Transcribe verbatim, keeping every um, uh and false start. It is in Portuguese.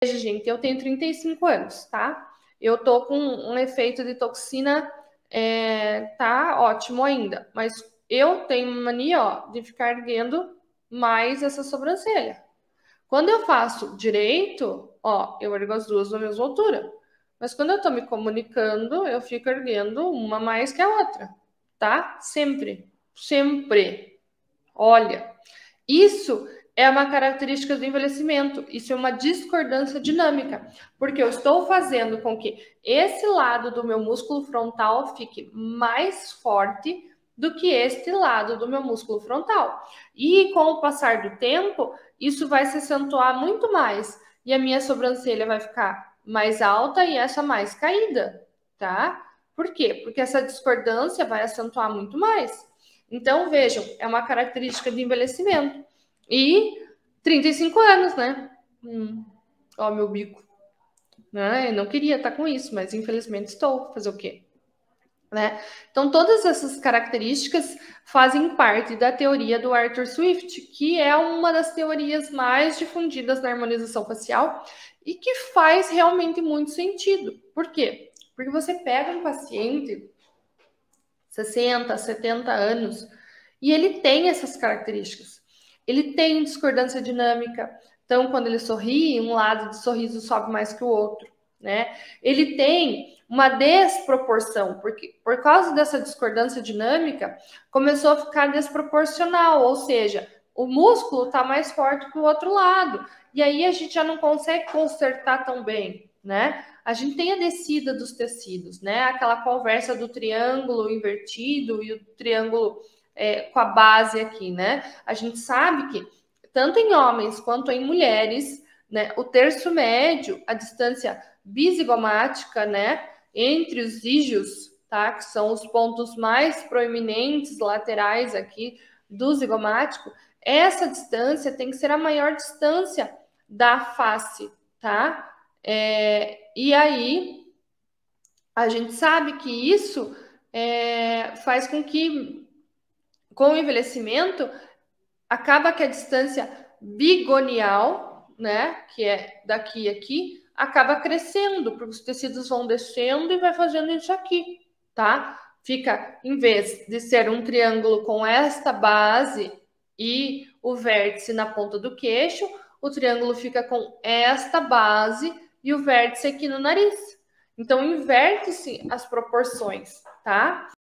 gente, eu tenho trinta e cinco anos, tá? Eu tô com um efeito de toxina, é, tá ótimo ainda, mas eu tenho mania, ó, de ficar erguendo mais essa sobrancelha. Quando eu faço direito, ó, eu ergo as duas na mesma altura. Mas quando eu tô me comunicando, eu fico erguendo uma mais que a outra, tá? Sempre, sempre. Olha, isso é uma característica do envelhecimento, isso é uma discordância dinâmica, porque eu estou fazendo com que esse lado do meu músculo frontal fique mais forte do que este lado do meu músculo frontal. E com o passar do tempo, isso vai se acentuar muito mais, e a minha sobrancelha vai ficar mais alta e essa mais caída, tá? Por quê? Porque essa discordância vai acentuar muito mais. Então, vejam, é uma característica de envelhecimento. E trinta e cinco anos, né? Hum, ó, meu bico. Né? Eu não queria estar com isso, mas infelizmente estou. Fazer o quê? Né? Então, todas essas características fazem parte da teoria do Arthur Swift, que é uma das teorias mais difundidas na harmonização facial e que faz realmente muito sentido. Por quê? Porque você pega um paciente sessenta, setenta anos e ele tem essas características. Ele tem discordância dinâmica, então quando ele sorri, um lado do sorriso sobe mais que o outro, né? Ele tem uma desproporção, porque por causa dessa discordância dinâmica, começou a ficar desproporcional, ou seja, o músculo está mais forte que o outro lado, e aí a gente já não consegue consertar tão bem, né? A gente tem a descida dos tecidos, né? Aquela conversa do triângulo invertido e o triângulo é, com a base aqui, né? A gente sabe que tanto em homens quanto em mulheres, né, o terço médio, a distância bizigomática, né, entre os ígios, tá, que são os pontos mais proeminentes laterais aqui do zigomático, essa distância tem que ser a maior distância da face, tá? É, e aí a gente sabe que isso é, faz com que, com o envelhecimento, acaba que a distância bigonial, né, que é daqui a aqui, acaba crescendo, porque os tecidos vão descendo e vai fazendo isso aqui, tá? Fica, em vez de ser um triângulo com esta base e o vértice na ponta do queixo, o triângulo fica com esta base e o vértice aqui no nariz. Então, inverte-se as proporções, tá?